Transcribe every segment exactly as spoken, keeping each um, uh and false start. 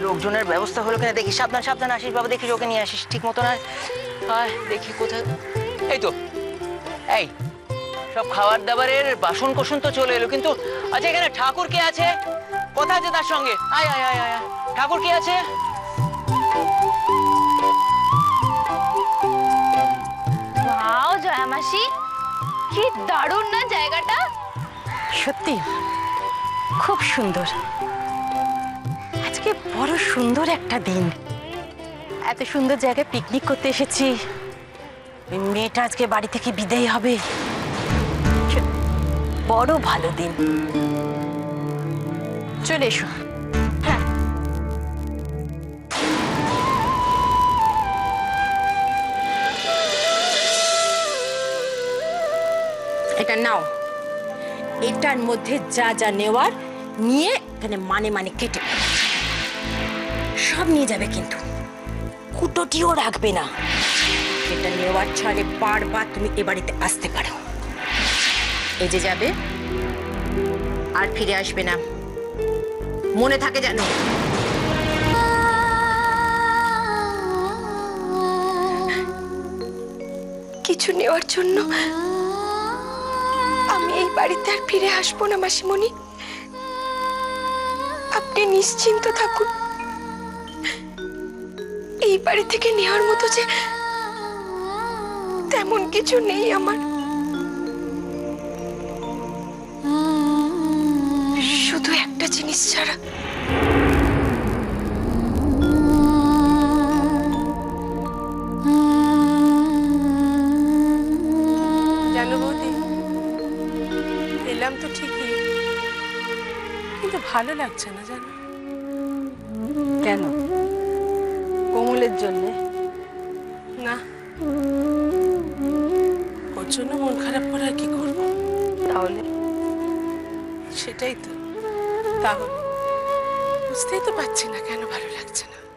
লোকজনের ব্যবস্থা হলো কিনা দেখি। সাবধান সাবধান আসিস বাবা, দেখিস ওকে নিয়ে আসিস ঠিক মতো না। আর দেখি কোথায়, এই তো এই সব খাবার দাবারের বাসন কোসন তো চলে এলো, কিন্তু আচ্ছা এখানে ঠাকুর কে আছে? কোথায় আছে তার সঙ্গে? আয় আয় আয় আয়, ঠাকুর কে আছে? ওয়াও জয়া মাসি, কি দারুণ না জায়গাটা। সত্যি খুব সুন্দর। আজকে বড় সুন্দর একটা দিন, এত সুন্দর জায়গায় পিকনিক করতে এসেছি। মেয়েটা আজকে বাড়ি থেকে বিদায় হবে, বড় ভালো দিন। চলে এসো। হ্যাঁ এটা নাও, এটার মধ্যে যা যা নেওয়ার নিয়ে এখানে মানে মানে কেটে সব নিয়ে যাবে, কিন্তু কুটোটিও রাখবে না। এটা নেওয়ার ছাড়ে বারবার তুমি এ বাড়িতে আসতে পারো। এই যে যাবে আর ফিরে আসবে না, মনে থাকে যেন। কিছু নেওয়ার জন্য আমি এই বাড়িতে আর ফিরে আসবো না মাসিমণি, আপনি নিশ্চিন্ত থাকুন। এই বাড়ি থেকে নেওয়ার মতো যে তেমন কিছু নেই আমার, শুধু একটা জিনিস ছাড়া। জানো বৌদি, এলাম তো ঠিকই, কিন্তু ভালো লাগছে না জানো। কেন? কোমলের জন্যে? না, ওর জন্য মন খারাপ করে আর কি করবো? তাহলে সেটাই তো, তাহলে বুঝতেই তো পারছি না কেন ভালো লাগছে না।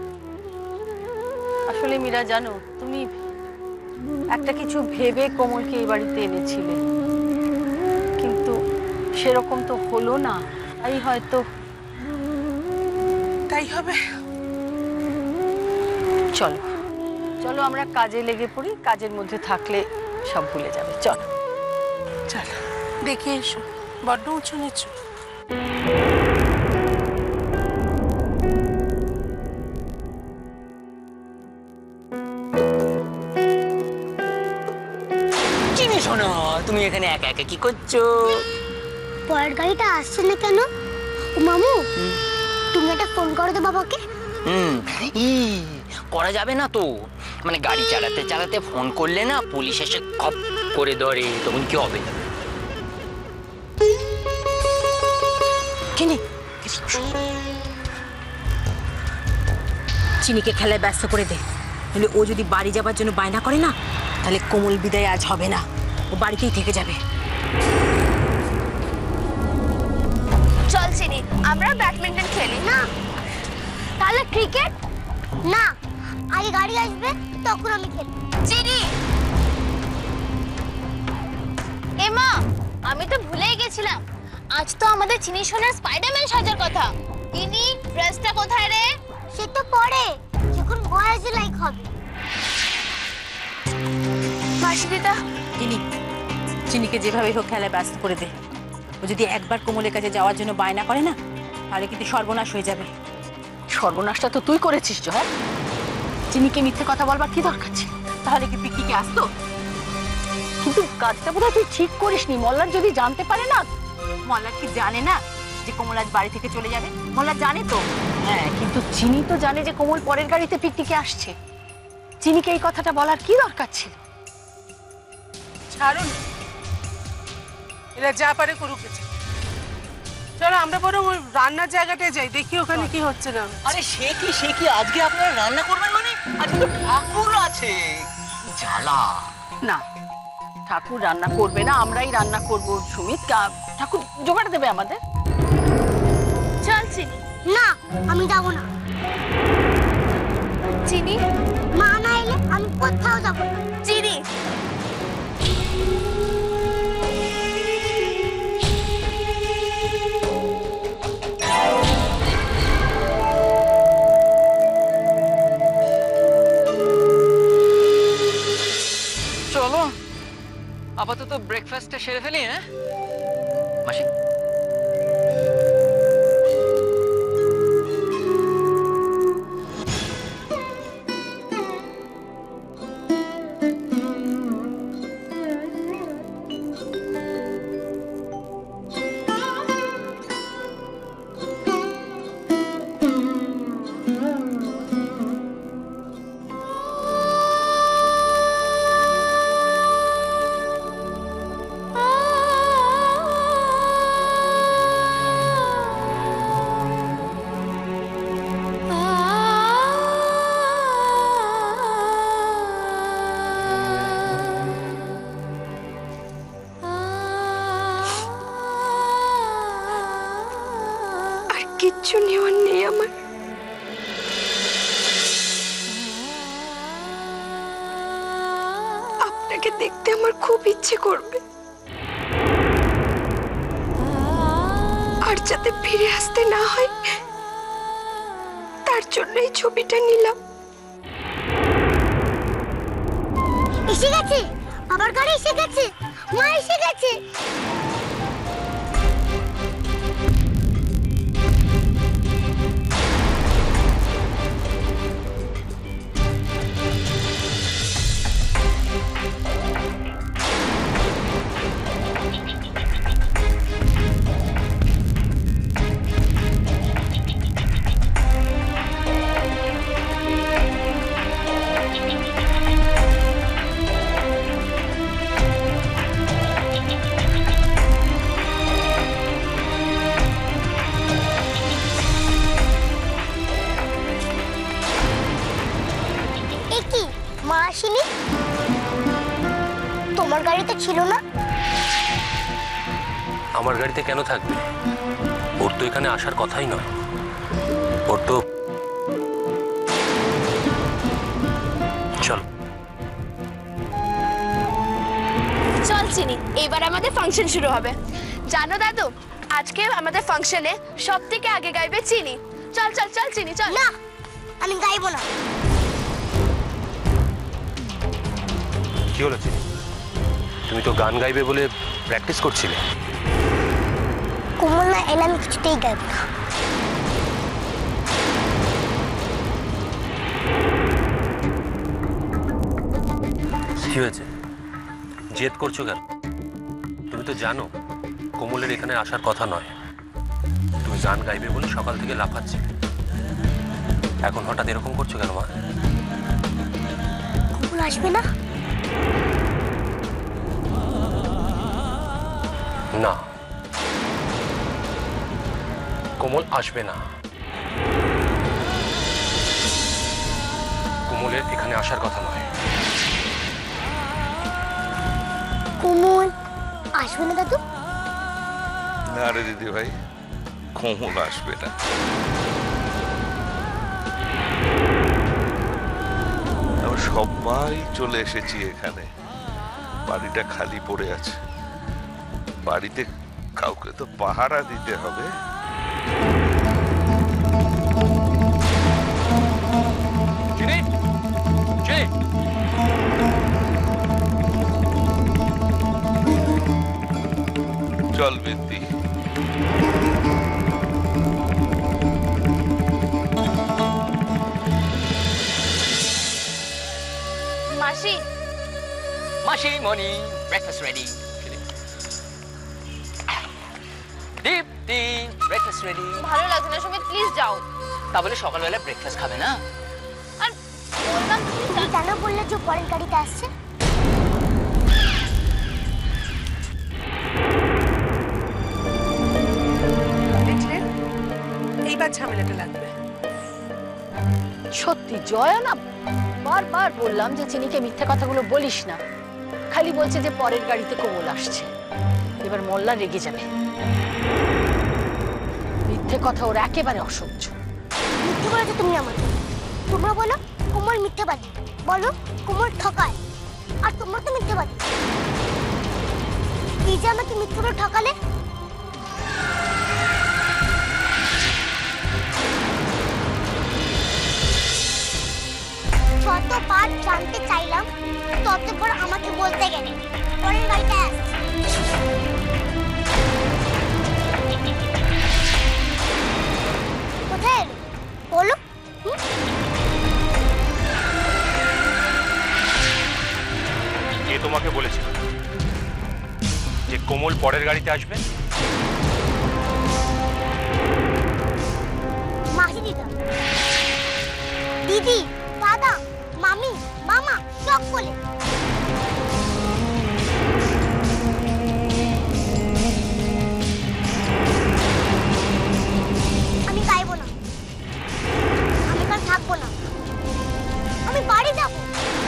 আসলে মীরা জানো, তুমি একটা কিছু ভেবে কোমলকে এই বাড়িতে এনেছিলে, কিন্তু সেরকম তো হলো না। তাই হয়তো। তাই হবে। চলো চলো আমরা কাজে লেগে পড়ি, কাজের মধ্যে থাকলে সব ভুলে যাবে। চলো চলো দেখে এসো, বড্ড উঁচু নিচু। চিনি শোনো, তুমি এখানে একা একা কি করছো? পরের গাড়িটা আসছে না কেন? ও মামু, তুমি একটা ফোন করো তো বাবাকে। হুম, ই করা যাবে না তো, মানে গাড়ি চালাতে চালাতে ফোন করলে না পুলিশ এসে খপ করে ধরে, তখন কি হবে? চিনি চিনিকে খেলায় ব্যস্ত করে দে, তাহলে ও যদি বাড়ি যাবার জন্য বায়না করে না, তাহলে কোমল বিদায় আজ হবে না, ও বাড়িতেই থেকে যাবে। চল চিনি, আমরা ব্যাডমিন্টন খেলি। না, তাহলে ক্রিকেট? না, আগে গাড়ি আসবে তখন আমি খেলবো। চিনি, এমা আমি তো ভুলেই গেছিলাম, আজ তো আমাদের চিনি সোনার স্পাইডারম্যান সাজার কথা। চিনি, ড্রেসটা কোথায় রে? সে তো পরে, যখন বয়স লাইক হবে। মাসি দিদা, চিনি চিনিকে যেভাবে হোক খেলায় ব্যস্ত করে দে। ও যদি একবার কোমলের কাছে যাওয়ার জন্য বায়না করে না, তাহলে কিন্তু সর্বনাশ হয়ে যাবে। সর্বনাশটা তো তুই করেছিস জয়া। চিনিকে মিথ্যে কথা বলবার কি দরকার ছিল? তাহলে কি পিকনিকে আসতো? কিন্তু কাজটা বোধহয় তুই ঠিক করিসনি। মল্লার যদি জানতে পারে না। মল্লার কি জানে না যে কোমল আজ বাড়ি থেকে চলে যাবে? মল্লার জানে তো। হ্যাঁ, কিন্তু চিনি তো জানে যে কোমল পরের গাড়িতে পিকনিকে আসছে। চিনিকে এই কথাটা বলার কি দরকার ছিল? ছাড়ুন, এরা যা পারে করুক। চলো আমরা বরং ওই রান্নার জায়গাটায় যাই, দেখি ওখানে কি হচ্ছে না। আরে সে কি সে কি আজকে আপনারা রান্না করবেন? মানে আজকে তো ঠাকুর আছে, জ্বালা। না, ঠাকুর রান্না করবে না, আমরাই রান্না করব। সুমিত, ঠাকুর জোগাড় দেবে আমাদের। চল চিনি। না, আমি যাবো না। চিনি, মা না এলে আমি কোথাও যাবো না। চিনি, ব্রেকফাস্টটা সেরে ফেলি। হ্যাঁ মাসি, আর কিচ্ছু নেওয়ার নেই আমার। আপনাকে দেখতে আমার খুব ইচ্ছে করবে, আর যাতে ফিরে আসতে না হয় তার জন্য এই ছবিটা নিলাম। এসে গেছে, বাবার গাড়ি এসে গেছে, মা এসে গেছে। এ কি, মা আসেনি? তোমার গাড়িতে ছিল না? আমার গাড়িতে কেন থাকবে? ওর তো এখানে আসার কথাই নয়। ওর তো চল চল চিনি, এবার আমাদের ফাংশন শুরু হবে। জানো দাদু, আজকে আমাদের ফাংশনে সব থেকে আগে গাইবে চিনি। চল চল চল চিনি চল। না, আমি গাইবো না। কি হলো চিনি? তুমি তো গান গাইবে বলে প্র্যাকটিস করছিলে। কোমল না এলে আমি কিছুতেই গাইবো না। কি হয়েছে? জেদ করছো কেন? তুমি তো জানো কোমলের এখানে আসার কথা নয়। তুমি গান গাইবে বলে সকাল থেকে লাফাচ্ছি, এখন হঠাৎ এরকম করছো কেন মা? কোমল আসবে না? না, কোমল আসবে না। কোমলের এখানে আসার কথা নয়। কোমল আসবে না দাদু? না রে দিদি ভাই, কোমল আসবে না। আমরা সবাই চলে এসেছি এখানে, বাড়িটা খালি পড়ে আছে। বাড়িতে কাউকে তো পাহারা দিতে হবে। চিনি, চিনি। চল বিদ্যি। মাসি, মাসি মনি, breakfast ready. Dipti, breakfast ready. ভালো লাগছে না সুমিত, প্লিজ যাও। তা বলে সকালবেলা ব্রেকফাস্ট খাবে না? আর বললাম তুমি তুমি কেন বললে যে পরের গাড়িতে আসছে? দেখলেন, এইবার ঝামেলাটা লাগবে। সত্যি জয়া না, বারবার বললাম যে চিনিকে মিথ্যে কথাগুলো বলিস না। খালি বলছে যে পরের গাড়িতে কোমল আসছে। এবার মোল্লা রেগে যাবে। মিথ্যে কথা ওর একেবারে অসহ্য। মিথ্যে বলেছো তুমি আমাকে। তোমরা বলো কোমল মিথ্যেবাদী, বলো কোমল ঠকায়, আর তোমরা তো মিথ্যেবাদী। এই যে আমাকে মিথ্যে বলে ঠকালে। যতবার জানতে চাইলাম ততবার আমাকে বলতে গেলে পরের গাড়িটা আসছে। কোথায় এলো বলো? হুম? কে তোমাকে বলেছিল যে কোমল পরের গাড়িতে আসবে? মাসি দিদা, দিদি, দাদা, মামি, মামা সব বলে। আমি গাইবো না, আমি কাল থাকবো না, আমি বাড়ি যাবো।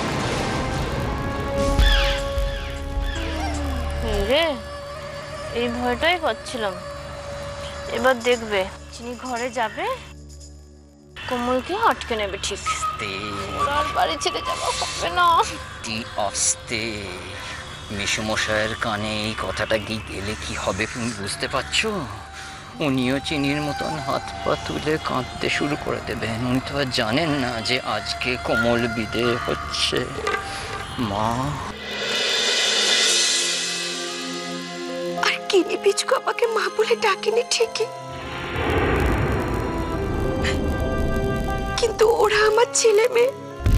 রে এই ভয়টাই পাচ্ছিলাম। এবার দেখবে চিনি ঘরে যাবে, কোমলকে আটকে নেবে ঠিক। ওরা আর বাড়ি ছেড়ে যাওয়া হবে না। অতি আস্তে মেসোমশাইয়ের কানে এই কথাটা গিয়ে গেলে কি হবে তুমি বুঝতে পারছো? উনিও চিনির মতন হাত পা তুলে কাঁদতে শুরু করে দেবেন। উনি তো আর জানেন না যে আজকে কোমল বিদে হচ্ছে। মা, আর কিনি পিচকু আমাকে মা বলে ডাকেনি ঠিকই, কিন্তু ওরা আমার ছেলে মেয়ে।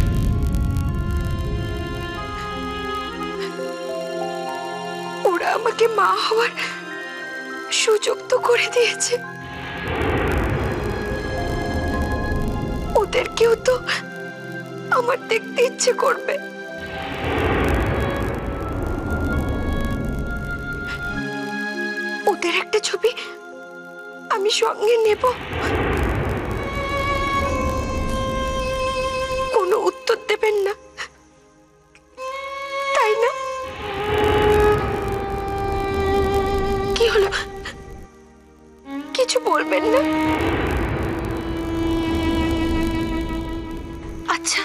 ওরা আমাকে মা হওয়ার সুযোগ তো করে দিয়েছে, ওদেরকেও তো আমার দেখতে ইচ্ছে করবে। ওদের একটা ছবি আমি সঙ্গে নেব। কোনো উত্তর দেবেন না, তাই না? কি হলো, কিছু বলবেন না? আচ্ছা,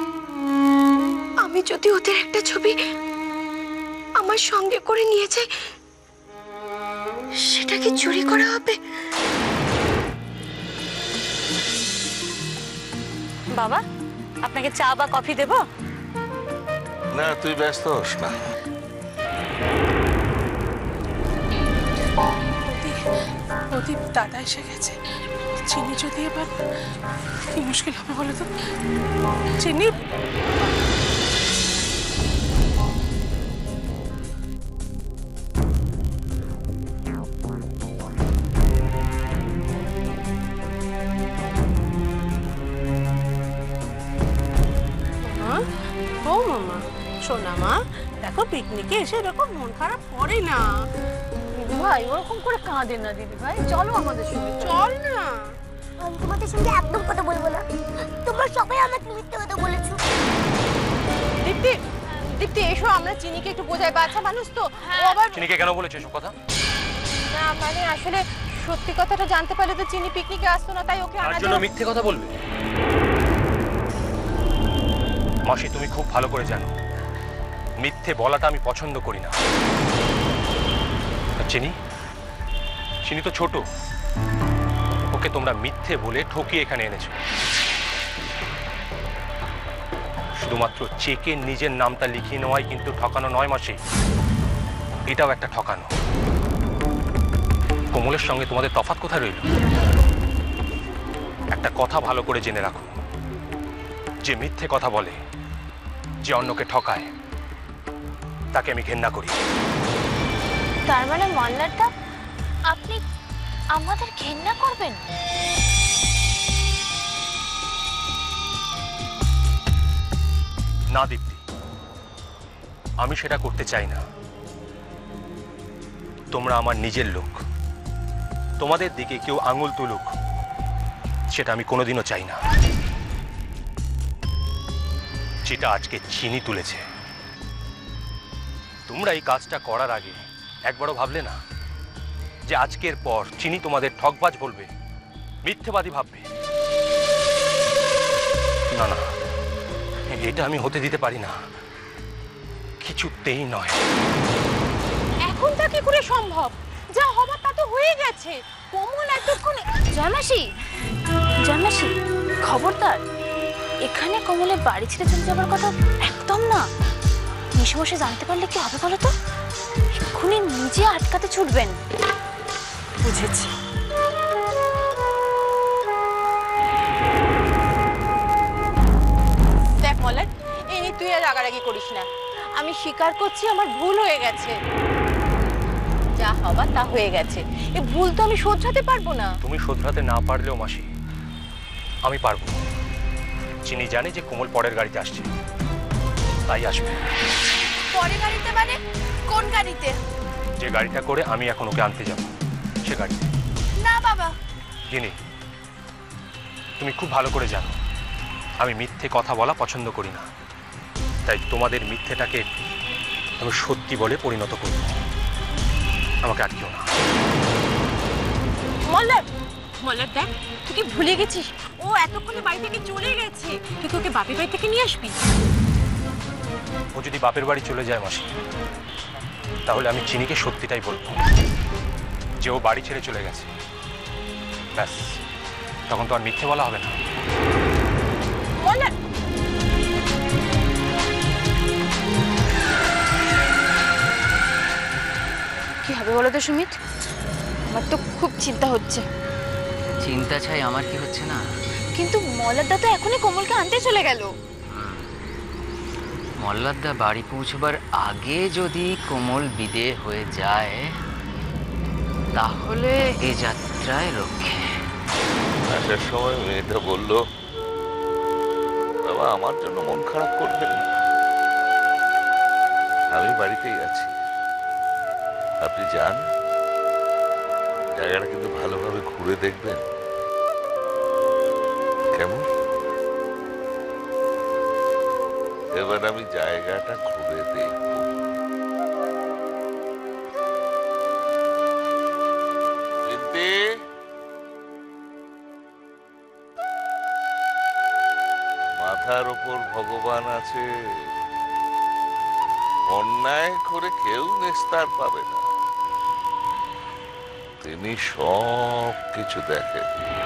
আমি যদি ওদের একটা ছবি আমার সঙ্গে করে নিয়ে যাই, সেটা কি চুরি করা হবে? বাবা, আপনাকে চা বা কফি দেব? না, তুই ব্যস্ত হোস না। প্রদীপ, দাদা এসে গেছে। চিনি যদি এবার কি মুশকিল হবে বলো তো? চিনি, ও মামা, শোনা মা, দেখো পিকনিকে এসে এরকম মন খারাপ করে না। দিদি ভাই ওরকম করে কাঁদে না। দিদি ভাই চলো আমাদের সঙ্গে, চল না। আমি তোমাদের সঙ্গে একদম কথা বলবো না, তোমরা সবাই আমাকে মিথ্যে কথা বলেছো। দীপ্তি, দীপ্তি এসো, আমরা চিনিকে একটু বোঝাই, বাচ্চা মানুষ তো। ও আবার চিনিকে কেন বলেছো এসব কথা? না মানে আসলে সত্যি কথাটা জানতে পারলে তো চিনি পিকনিকে আসতো না, তাই ওকে তার আনার জন্য জন্য। মিথ্যে কথা বলবে? মাসি, তুমি খুব ভালো করে জানো মিথ্যে বলাটা আমি পছন্দ করি না। আর চিনি, চিনি তো ছোট, ওকে তোমরা মিথ্যে বলে ঠকিয়ে এখানে এনেছো। শুধুমাত্র চেকে নিজের নামটা লিখিয়ে নেওয়াই কিন্তু ঠকানো নয় মাসি, এটাও একটা ঠকানো। কোমলের সঙ্গে তোমাদের তফাৎ কোথায় রইল? একটা কথা ভালো করে জেনে রাখো, যে মিথ্যে কথা বলে, যে অন্যকে ঠকায়, তাকে আমি ঘেন্না করি। তার মানে মল্লারদা আপনি আমাদের ঘেন্না করবেন? না দীপ্তি, আমি সেটা করতে চাই না। তোমরা আমার নিজের লোক, তোমাদের দিকে কেউ আঙুল তুলুক সেটা আমি কোনোদিনও চাই না। যেটা আজকে চিনি তুলেছে, তোমরা এই কাজটা করার আগে একবারও ভাবলে না যে আজকের পর চিনি তোমাদের ঠকবাজ বলবে, মিথ্যেবাদী ভাববে? না না, এটা আমি হতে দিতে পারি না, কিছুতেই নয়। এখন তা কি করে সম্ভব? যা হবার তা তো হয়ে গেছে। কোমল এতক্ষণে। জয়মাসি, জয়মাসি খবরদার, এখানে কোমলের বাড়ি ছেড়ে চলে যাবার কথা একদম না। নিশমশে জানতে পারলে কি হবে বলো তো? এক্ষুনি নিজে আটকাতে ছুটবেন। বুঝেছি। দেখ মলার, এই নিয়ে তুই আর রাগারাগি করিস না। আমি স্বীকার করছি আমার ভুল হয়ে গেছে, যা হবার তা হয়ে গেছে। এই ভুল তো আমি শোধরাতে পারবো না। তুমি শোধরাতে না পারলেও মাসি আমি পারবো। চিনি জানে যে কোমল পরের গাড়িতে আসছে, তাই আসবে। পরের গাড়িতে মানে কোন গাড়িতে? যে গাড়িটা করে আমি এখন ওকে আনতে যাব সে গাড়িতে। না বাবা। গিনি, তুমি খুব ভালো করে জানো আমি মিথ্যে কথা বলা পছন্দ করি না, তাই তোমাদের মিথ্যেটাকে আমি সত্যি বলে পরিণত করব। আমাকে আটকেও না। মল্লার, মল্লার দেখ, তুই কি ভুলে গেছিস ও এতক্ষণে বাড়ি থেকে চলে গেছে? তুই কি ওকে বাপের বাড়ি থেকে নিয়ে আসবি? ও যদি বাপের বাড়ি চলে যায় মাসি, তাহলে আমি চিনিকে সত্যিটাই বলবো যে ও বাড়ি ছেড়ে চলে গেছে। ব্যাস, তখন তো আর মিথ্যে বলা হবে না। মল্লার, কি হবে বলো তো সুমিত? আমার তো খুব চিন্তা হচ্ছে। চিন্তা ছাই আমার কি হচ্ছে না? কিন্তু মলারদা তো এখনই কোমলকে আনতে চলে গেল। মল্লারদা বাড়ি পৌঁছবার আগে যদি কোমল বিদেয় হয়ে যায় তাহলে এ যাত্রায় রক্ষে। আসার সময় মেয়েটা বলল, বাবা আমার জন্য মন খারাপ করবেন না, আমি বাড়িতেই আছি, আপনি যান, জায়গাটা কিন্তু ভালোভাবে ঘুরে দেখবেন, কেমন? এবার আমি জায়গাটা ঘুরে দেখব। মাথার ওপর ভগবান আছে, অন্যায় করে কেউ নিস্তার পাবে না, তিনি সব কিছু দেখেন।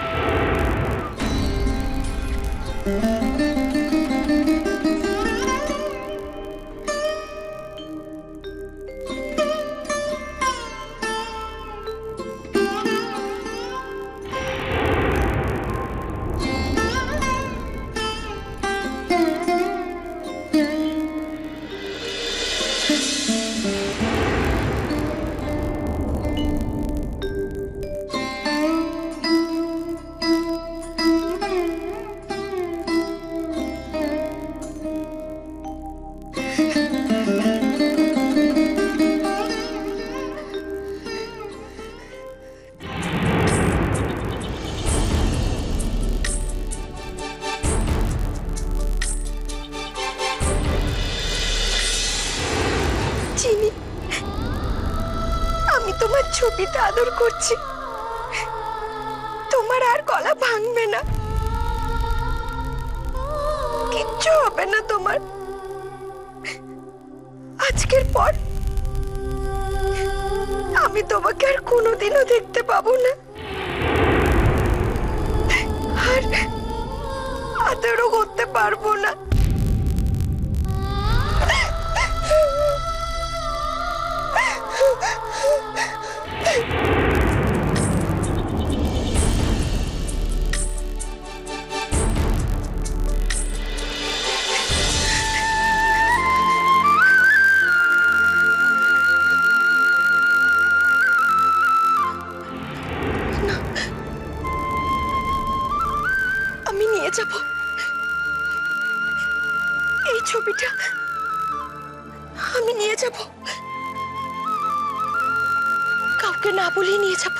চিনি, আমি তোমার ছবিটা আদর করছি, তোমার আর গলা ভাঙবে না, কিচ্ছু হবে না তোমার। আজকের পর আমি তোমাকে আর কোনোদিনও দেখতে পাবো না, আর আদরও করতে পারবো না। আমি নিয়ে যাব এই ছবিটা, আমি নিয়ে যাব, কাউকে না বলেই নিয়ে যাব।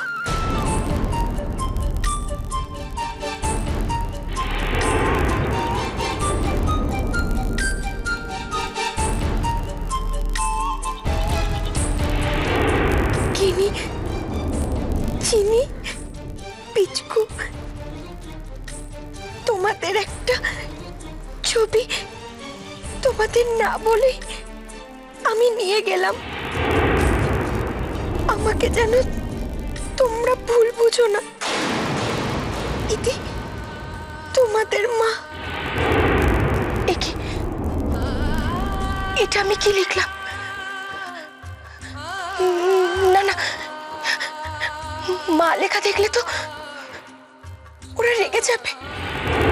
কিনি, চিনি, পিচকু, তোমাদের একটা ছবি তোমাদের না বলে আমি নিয়ে গেলাম। আমাকে যেন তোমরা ভুল বুঝো না, ইতি তোমাদের মা। একে এটা আমি কি লিখলাম? না না, মা লেখা দেখলে তো ওরা রেগে যাবে।